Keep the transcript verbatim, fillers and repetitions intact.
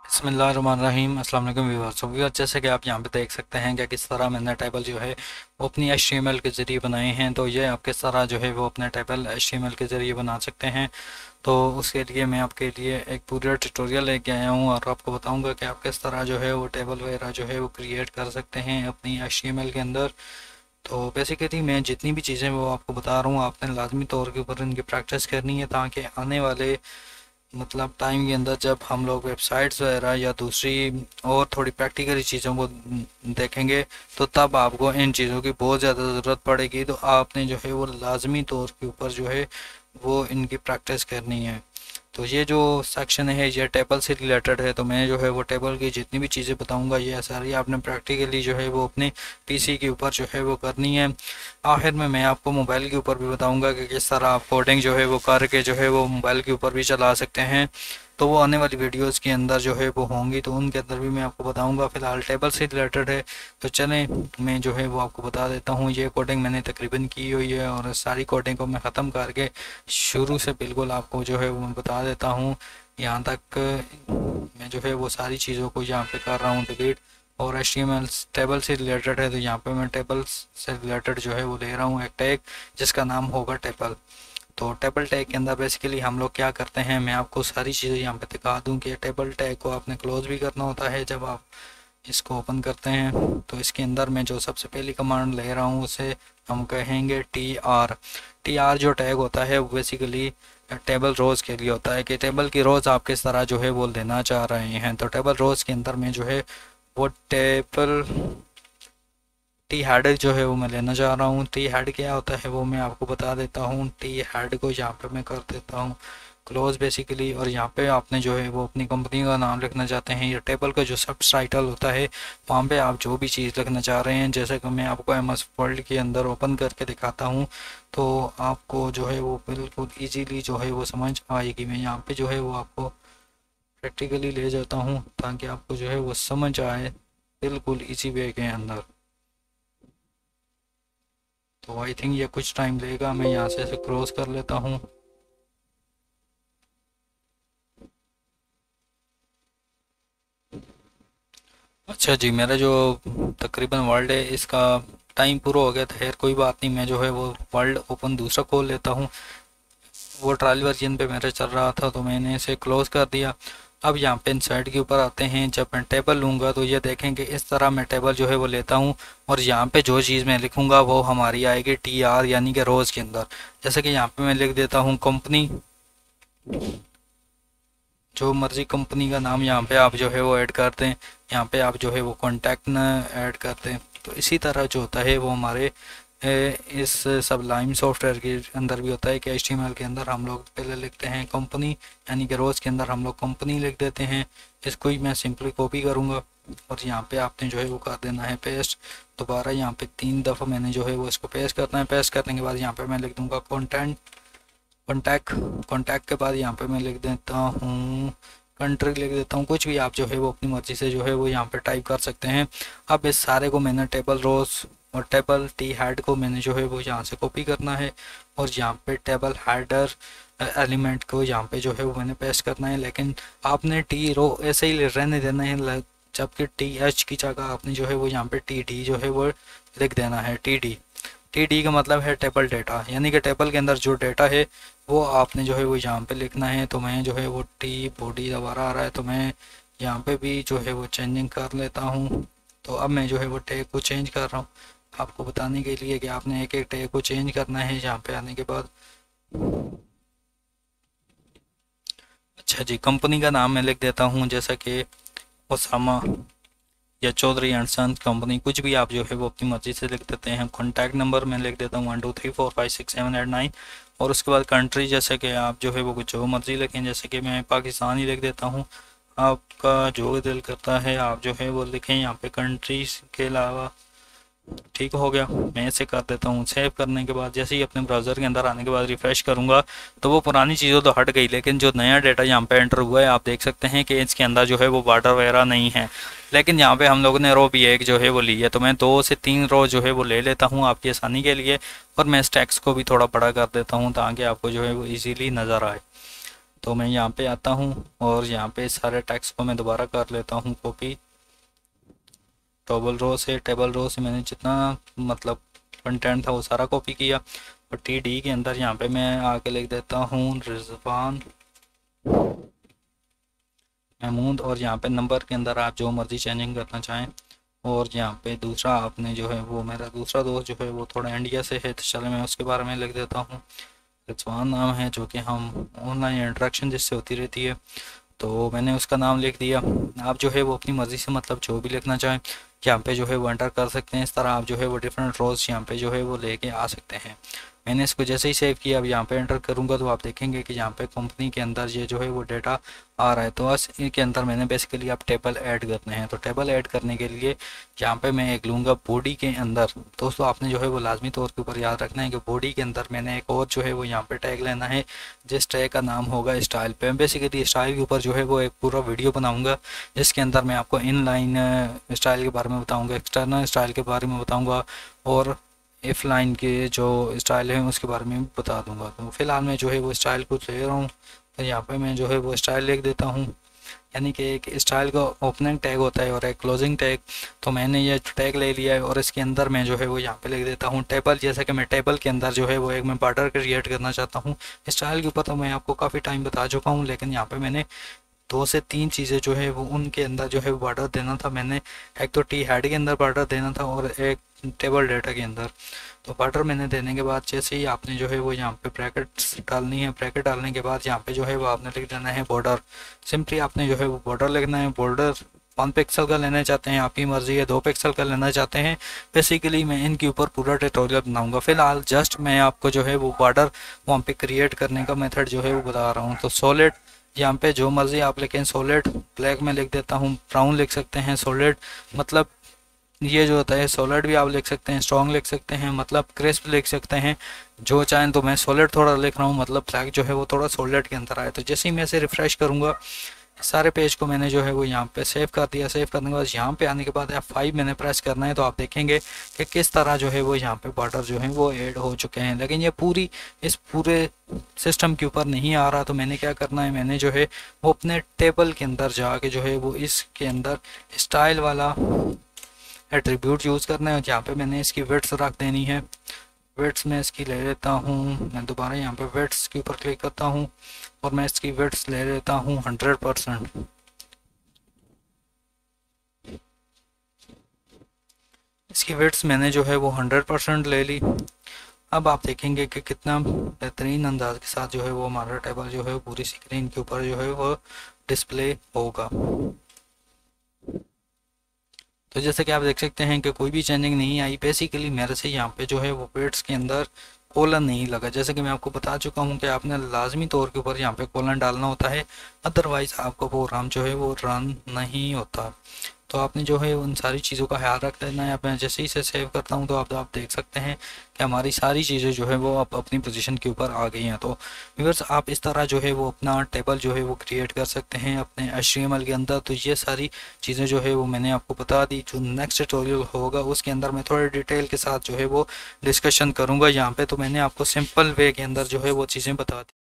बिस्मिल्लाहिर्रहमानिर्रहीम अस्सलाम वालेकुम व्यूअर्स। तो व्यूअर्स, जैसे कि आप यहाँ पे देख सकते हैं कि किस तरह मैंने टेबल जो है वो अपनी एच टी एम एल के ज़रिए बनाए हैं। तो ये आप किस तरह जो है वो अपने table H T M L के ज़रिए बना सकते हैं। तो उसके लिए मैं आपके लिए एक पूरा ट्यूटोरियल लेके आया हूँ और आपको बताऊँगा कि आप किस तरह जो है वो टेबल वगैरह जो है वो क्रिएट कर सकते हैं अपनी एच टी एम एल के अंदर। तो बेसिकली मैं जितनी भी चीज़ें वो आपको बता रहा हूँ, आपने लाजमी तौर के ऊपर इनकी प्रैक्टिस करनी है, ताकि आने वाले मतलब टाइम के अंदर जब हम लोग वेबसाइट्स वगैरह या दूसरी और थोड़ी प्रैक्टिकली चीज़ों को देखेंगे, तो तब आपको इन चीज़ों की बहुत ज़्यादा ज़रूरत पड़ेगी। तो आपने जो है वो लाजमी तौर के ऊपर जो है वो इनकी प्रैक्टिस करनी है। तो ये जो सेक्शन है ये टेबल से रिलेटेड है। तो मैं जो है वो टेबल की जितनी भी चीज़ें बताऊंगा ये सारी आपने प्रैक्टिकली जो है वो अपने पीसी के ऊपर जो है वो करनी है। आखिर में मैं आपको मोबाइल के ऊपर भी बताऊंगा कि किस तरह आप कोडिंग जो है वो करके जो है वो मोबाइल के ऊपर भी चला सकते हैं। तो वो आने वाली वीडियोस के अंदर जो है वो होंगी, तो उनके अंदर भी मैं आपको बताऊंगा। फ़िलहाल टेबल से रिलेटेड है तो चलें मैं जो है वो आपको बता देता हूँ। ये कोडिंग मैंने तकरीबन की हुई है और सारी कोडिंग को मैं ख़त्म करके शुरू से बिल्कुल आपको जो है वो मैं बता देता हूँ। यहाँ तक मैं जो है वो सारी चीज़ों को यहाँ पे कर रहा हूँ डिलीट। और H T M L table से रिलेटेड है तो यहाँ पे मैं टेबल से रिलेटेड जो है वो ले रहा हूँ एक टैग जिसका नाम होगा टेबल। तो टेबल टैग के अंदर बेसिकली हम लोग क्या करते हैं, मैं आपको सारी चीज़ें यहाँ पे दिखा दूँ कि टेबल टैग को आपने क्लोज भी करना होता है जब आप इसको ओपन करते हैं। तो इसके अंदर मैं जो सबसे पहली कमांड ले रहा हूँ उसे हम कहेंगे टी आर। टी आर जो टैग होता है वो बेसिकली टेबल रोज़ के लिए होता है कि टेबल की रोज़ आप किस तरह जो है वो लेना चाह रहे हैं। तो टेबल रोज़ के अंदर में जो है वो टेबल टी हेड जो है वो मैं लेना चाह रहा हूँ। टी हेड क्या होता है वो मैं आपको बता देता हूँ। टी हेड को यहाँ पे मैं कर देता हूँ क्लोज बेसिकली। और यहाँ पे आपने जो है वो अपनी कंपनी का नाम लिखना चाहते हैं या टेबल का जो सब टाइटल होता है वहाँ पे आप जो भी चीज़ लिखना चाह रहे हैं, जैसे कि मैं आपको एम एस वर्ल्ड के अंदर ओपन करके दिखाता हूँ तो आपको जो है वो बिल्कुल ईजीली जो है वो समझ आएगी। मैं यहाँ पे जो है वो आपको प्रैक्टिकली ले जाता हूँ ताकि आपको जो है वो समझ आए बिल्कुल इजी वे के अंदर। तो आई थिंक ये कुछ टाइम लेगा, मैं यहाँ से इसे क्रॉस कर लेता हूँ। अच्छा जी, मेरा जो तकरीबन वर्ल्ड है इसका टाइम पूरा हो गया था। खैर कोई बात नहीं, मैं जो है वो वर्ल्ड ओपन दूसरा खोल लेता हूँ। वो ट्रायल वर्जन पे मेरा चल रहा था तो मैंने इसे क्लोज कर दिया। अब यहाँ पे इंसर्ट के ऊपर आते हैं। जब मैं टेबल लूँगा तो ये देखें कि इस तरह मैं टेबल जो है वो लेता हूँ और यहाँ पे जो चीज़ मैं लिखूँगा वो हमारी आएगी टी आर यानी कि रोज़ के अंदर। जैसे कि यहाँ पे मैं लिख देता हूँ कंपनी, जो मर्जी कंपनी का नाम यहाँ पे आप जो है वो ऐड कर दें। यहाँ पे आप जो है वो कॉन्टैक्ट न ऐड कर दें। तो इसी तरह जो होता है वो हमारे ए, इस सबलाइम सॉफ्टवेयर के अंदर भी होता है कि एच टी एम एल के अंदर हम लोग पहले लिखते हैं कंपनी यानी कि रोज़ के अंदर हम लोग कंपनी लिख देते हैं। इसको ही मैं सिंपली कॉपी करूँगा और यहाँ पे आपने जो है वो कर देना है पेस्ट। दोबारा यहाँ पे तीन दफ़ा मैंने जो है वो इसको पेस्ट करना है। पेस्ट करने के बाद यहाँ पे मैं लिख दूँगा कॉन्टेंट कॉन्टैक्ट। कॉन्टैक्ट के बाद यहाँ पे मैं लिख देता हूँ कंट्री, लिख देता हूँ कुछ भी आप जो है वो अपनी मर्ज़ी से जो है वो यहाँ पे टाइप कर सकते हैं। अब इस सारे को मैंने टेबल रोज़ और टेबल टी हेड को मैंने जो है वो यहाँ से कॉपी करना है और यहाँ पे टेबल हेडर एलिमेंट को यहाँ पे जो है वो मैंने पेस्ट करना है। लेकिन आपने टी रो ऐसे ही रहने देना है, जबकि टी एच की जगह आपने जो है वो यहाँ पे टी डी जो है वो लिख देना है। टी डी टी डी का मतलब है टेबल डेटा, यानी कि टेबल के अंदर जो डेटा है वो आपने जो है वो यहाँ पे लिखना है। तो मैं जो है वो टी बॉडी दोबारा आ रहा है तो मैं यहाँ पे भी जो है वो चेंजिंग कर लेता हूँ। तो अब मैं जो है वो टैग को चेंज कर रहा हूँ आपको बताने के लिए कि आपने एक एक टैग को चेंज करना है यहाँ पे आने के बाद। अच्छा जी, कंपनी का नाम मैं लिख देता हूँ जैसा कि ओसामा या चौधरी एंड सन कंपनी, कुछ भी आप जो है वो अपनी मर्जी से लिख देते हैं। कॉन्टैक्ट नंबर मैं लिख देता हूँ one two three four five six seven eight nine. और उसके बाद कंट्री जैसे कि आप जो है वो कुछ जो मर्जी लिखें, जैसे कि मैं पाकिस्तान ही लिख देता हूँ। आपका जो दिल करता है आप जो है वो लिखें यहाँ पे कंट्रीज के अलावा। ठीक हो गया, मैं इसे कर देता हूँ सेव। करने के बाद जैसे ही अपने ब्राउज़र के अंदर आने के बाद रिफ़्रेश करूँगा तो वो पुरानी चीज़ें तो हट गई, लेकिन जो नया डेटा यहाँ पे एंटर हुआ है आप देख सकते हैं कि इसके अंदर जो है वो बॉर्डर वगैरह नहीं है। लेकिन यहाँ पे हम लोगों ने रो भी एक जो है वो ली है, तो मैं दो से तीन रो जो है वो ले लेता हूँ आपकी आसानी के लिए। और मैं इस टेक्स्ट को भी थोड़ा बड़ा कर देता हूँ ताकि आपको जो है वो ईजीली नज़र आए। तो मैं यहाँ पे आता हूँ और यहाँ पे सारे टेक्स्ट को मैं दोबारा कर लेता हूँ कॉपी। टेबल रो से टेबल रो से मैंने जितना मतलब कंटेंट था वो सारा कॉपी किया, और टी डी के अंदर यहाँ पे मैं आके लिख देता हूँ रिजवान महमूद, और यहाँ पे नंबर के अंदर आप जो मर्ज़ी चेंजिंग करना चाहें। और यहाँ पे दूसरा आपने जो है वो मेरा दूसरा दोस्त जो है वो थोड़ा इंडिया से है, तो चलो मैं उसके बारे में लिख देता हूँ। रिजवान नाम है, जो कि हम ऑनलाइन इंटरेक्शन जिससे होती रहती है, तो मैंने उसका नाम लिख दिया। आप जो है वो अपनी मर्ज़ी से मतलब जो भी लिखना चाहें यहाँ पे जो है वो एंटर कर सकते हैं। इस तरह आप जो है वो डिफरेंट रोज़ यहाँ पे जो है वो लेके आ सकते हैं। मैंने इसको जैसे ही सेव किया, अब यहाँ पे एंटर करूँगा तो आप देखेंगे कि यहाँ पे कंपनी के अंदर ये जो है वो डेटा आ रहा है। तो बस इनके अंदर मैंने बेसिकली आप टेबल ऐड करने हैं। तो टेबल ऐड करने के लिए यहाँ पे मैं एक लूँगा बॉडी के अंदर। दोस्तों आपने जो है वो लाजमी तौर के ऊपर याद रखना है कि बॉडी के अंदर मैंने एक और जो है वो यहाँ पे टैग लेना है, जिस टैग का नाम होगा स्टाइल पे। बेसिकली स्टाइल के ऊपर जो है वो एक पूरा वीडियो बनाऊँगा, जिसके अंदर मैं आपको इन लाइन स्टाइल के बारे में बताऊँगा, एक्सटर्नल स्टाइल के बारे में बताऊँगा, और इफ लाइन के जो स्टाइल है उसके बारे में बता दूंगा। तो फिलहाल मैं जो है वो स्टाइल को ले रहा हूँ, तो यहाँ पे मैं जो है वो स्टाइल लिख देता हूँ। यानी कि एक स्टाइल का ओपनिंग टैग होता है और एक क्लोजिंग टैग। तो मैंने ये टैग ले लिया है और इसके अंदर मैं जो है वो यहाँ पे लिख देता हूँ टेबल। जैसा कि मैं टेबल के अंदर जो है वो एक मैं बॉर्डर क्रिएट करना चाहता हूँ। स्टाइल के ऊपर तो मैं आपको काफ़ी टाइम बता चुका हूँ, लेकिन यहाँ पे मैंने दो से तीन चीज़ें जो है वो उनके अंदर जो है वो बॉर्डर देना था। मैंने एक तो टी हेड के अंदर बॉर्डर देना था और एक टेबल डेटा के अंदर। तो बॉर्डर मैंने देने के बाद जैसे ही आपने जो है वो यहाँ पे ब्रैकेट्स डालनी है। ब्रैकेट डालने के बाद यहाँ पे जो है वो आपने लिख देना है बॉर्डर। सिंपली आपने जो है वो बॉर्डर लिखना है। बॉर्डर वन पिक्सल का लेना चाहते हैं आपकी मर्जी है, दो पिक्सल का लेना चाहते हैं। बेसिकली मैं इनके ऊपर पूरा ट्यूटोरियल बनाऊंगा। फिलहाल जस्ट मैं आपको जो है वो बॉर्डर वहाँ पे क्रिएट करने का मेथड जो है वो बता रहा हूँ। तो सॉलिड यहाँ पे जो मर्जी आप लिखें, सॉलिड ब्लैक में लिख देता हूँ, ब्राउन लिख सकते हैं। सॉलिड मतलब ये जो होता है सॉलिड भी आप लिख सकते हैं, स्ट्रॉन्ग लिख सकते हैं, मतलब क्रिस्प लिख सकते हैं, जो चाहें। तो मैं सॉलिड थोड़ा लिख रहा हूँ, मतलब ब्लैक जो है वो थोड़ा सॉलिड के अंदर आए। तो जैसे ही मैं इसे रिफ्रेश करूँगा, सारे पेज को मैंने जो है वो यहाँ पे सेव कर दिया। सेव करने के बाद यहाँ पे आने के बाद एफ फाइव मैंने प्रेस करना है, तो आप देखेंगे कि किस तरह जो है वो यहाँ पे बॉर्डर जो है वो ऐड हो चुके हैं। लेकिन ये पूरी इस पूरे सिस्टम के ऊपर नहीं आ रहा, तो मैंने क्या करना है, मैंने जो है वो अपने टेबल के अंदर जाके जो है वो इसके अंदर स्टाइल वाला एट्रीब्यूट यूज़ करना है। जहाँ पे मैंने इसकी विड्थ रख देनी है। विड्थ में इसकी ले लेता हूँ, मैं दोबारा यहाँ पे विड्थ के ऊपर क्लिक करता हूँ और मैं इसकी विड्थ ले लेता हूँ हंड्रेड परसेंट। इसकी विड्थ मैंने जो है वो हंड्रेड परसेंट ले ली। अब आप देखेंगे कि कितना बेहतरीन अंदाज के साथ जो है वो हमारा टेबल जो है पूरी स्क्रीन के ऊपर जो है वो डिस्प्ले होगा। तो जैसे कि आप देख सकते हैं कि कोई भी चेंजिंग नहीं आई। बेसिकली मेरे से यहाँ पे जो है वो पेड्स के अंदर कोलन नहीं लगा। जैसे कि मैं आपको बता चुका हूँ कि आपने लाजमी तौर के ऊपर यहाँ पे कोलन डालना होता है, अदरवाइज़ आपका प्रोग्राम जो है वो रन नहीं होता। तो आपने जो है उन सारी चीज़ों का ख्याल रख लेना है। अब मैं जैसे ही इसे सेव करता हूँ तो आप आप देख सकते हैं कि हमारी सारी चीज़ें जो है वो अब अपनी पोजीशन के ऊपर आ गई हैं। तो व्यूअर्स आप इस तरह जो है वो अपना टेबल जो है वो क्रिएट कर सकते हैं अपने एच टी एम एल के अंदर। तो ये सारी चीज़ें जो है वो मैंने आपको बता दी। जो नेक्स्ट ट्यूटोरियल होगा उसके अंदर मैं थोड़े डिटेल के साथ जो है वो डिस्कशन करूँगा। यहाँ पर तो मैंने आपको सिंपल वे के अंदर जो है वो चीज़ें बता दी।